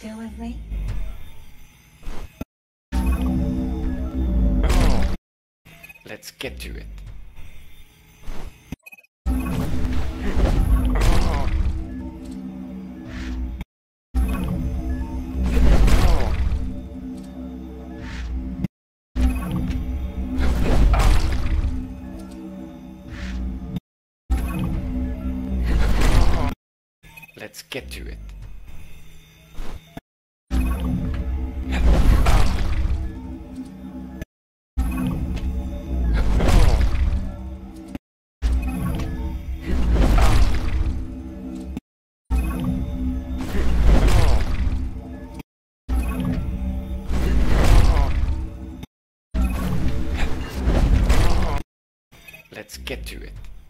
Still with me? Oh, let's get to it. Oh. Oh. Oh. Let's get to it. Let's get to it.